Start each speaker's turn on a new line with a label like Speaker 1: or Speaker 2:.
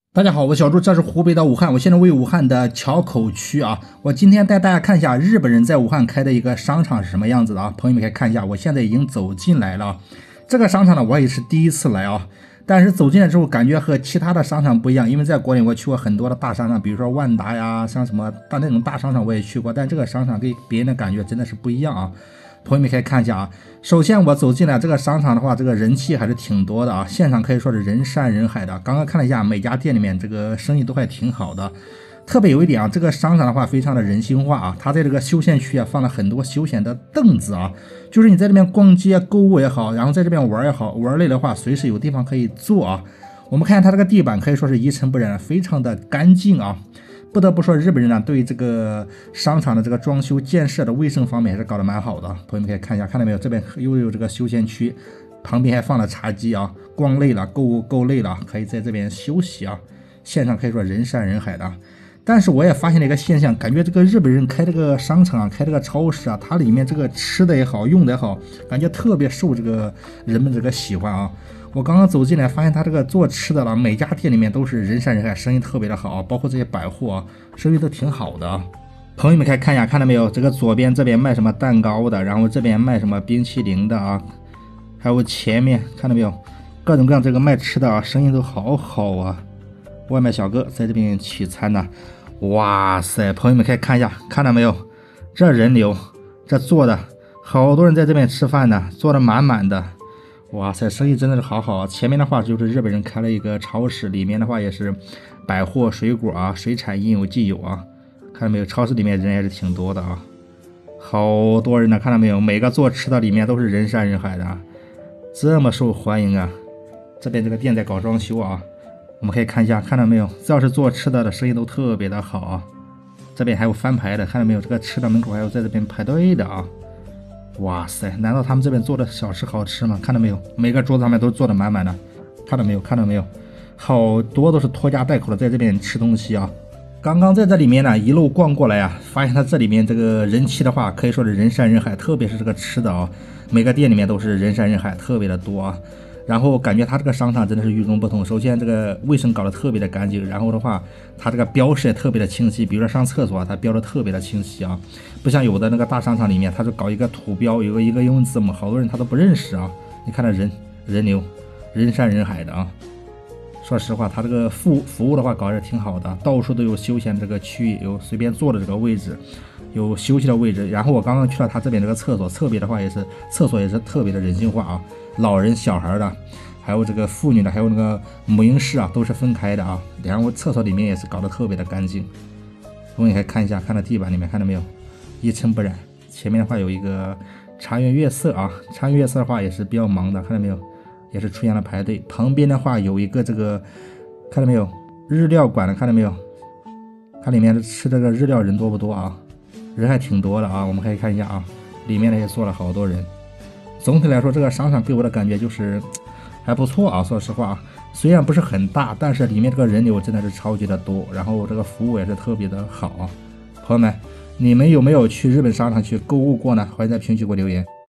Speaker 1: 大家好，我小朱，这是湖北的武汉，我现在位于武汉的硚口区啊。我今天带大家看一下日本人在武汉开的一个商场是什么样子的啊。朋友们可以看一下，我现在已经走进来了。这个商场呢，我也是第一次来啊。但是走进来之后，感觉和其他的商场不一样，因为在国内我去过很多的大商场，比如说万达呀，像什么那种大商场我也去过，但这个商场跟别人的感觉真的是不一样啊。朋友们可以看一下啊，首先我走进来这个商场的话，这个人气还是挺多的啊，现场可以说是人山人海的。刚刚看了一下，每家店里面这个生意都还挺好的。特别有一点啊，这个商场的话非常的人性化啊，它在这个休闲区啊放了很多休闲的凳子啊，就是你在这边逛街购物也好，然后在这边玩也好，玩累的话随时有地方可以坐啊。我们看它这个地板可以说是一尘不染，非常的干净啊。不得不说，日本人呢对这个商场的这个装修建设的卫生方面还是搞得蛮好的。朋友们可以看一下，看到没有？这边又有这个休闲区，旁边还放了茶几啊。逛累了，购物够累了，可以在这边休息啊。现场可以说人山人海的。但是我也发现了一个现象，感觉这个日本人开这个商场啊，开这个超市啊，它里面这个吃的也好，用的也好，感觉特别受这个人们这个喜欢啊。我刚刚走进来，发现他这个做吃的了，每家店里面都是人山人海，生意特别的好，包括这些百货啊，生意都挺好的。朋友们可以看一下，看到没有？这个左边这边卖什么蛋糕的，然后这边卖什么冰淇淋的啊，还有前面看到没有？各种各样这个卖吃的啊，生意都好好啊。外卖小哥在这边取餐呢，哇塞！朋友们可以看一下，看到没有？这人流，这坐的好多人在这边吃饭呢，坐的满满的。哇塞，生意真的是好好啊！前面的话就是日本人开了一个超市，里面的话也是百货、水果啊，水产应有尽有啊。看到没有？超市里面人也是挺多的啊，好多人呢，看到没有？每个做吃的里面都是人山人海的，这么受欢迎啊！这边这个店在搞装修啊，我们可以看一下，看到没有？只要是做吃的生意都特别的好啊。这边还有翻牌的，看到没有？这个吃的门口还有在这边排队的啊。哇塞，难道他们这边做的小吃好吃吗？看到没有？每个桌子上面都坐的满满的，看到没有？看到没有？好多都是拖家带口的在这边吃东西啊。刚刚在这里面呢，一路逛过来啊，发现它这里面这个人气的话，可以说是人山人海，特别是这个吃的啊，每个店里面都是人山人海，特别的多啊。然后感觉它这个商场真的是与众不同。首先这个卫生搞得特别的干净，然后的话，它这个标识也特别的清晰。比如说上厕所啊，它标的特别的清晰啊，不像有的那个大商场里面，它是搞一个图标，有一个英文字母，好多人他都不认识啊。你看那人流，人山人海的啊。说实话，它这个服务的话搞得挺好的，到处都有休闲这个区域，有随便坐的这个位置，有休息的位置。然后我刚刚去了他这边这个厕所，侧边的话也是厕所也是特别的人性化啊，老人、小孩的，还有这个妇女的，还有那个母婴室啊，都是分开的啊。然后厕所里面也是搞得特别的干净。我们可以看一下，看到地板里面看到没有，一尘不染。前面的话有一个茶园月色啊，茶园月色的话也是比较忙的，看到没有？也是出现了排队。旁边的话有一个这个，看到没有？日料馆的，看到没有？看里面吃这个日料人多不多啊？人还挺多的啊。我们可以看一下啊，里面也坐了好多人。总体来说，这个商场给我的感觉就是还不错啊。说实话，虽然不是很大，但是里面这个人流真的是超级的多，然后这个服务也是特别的好啊。朋友们，你们有没有去日本商场去购物过呢？欢迎在评论区给我留言。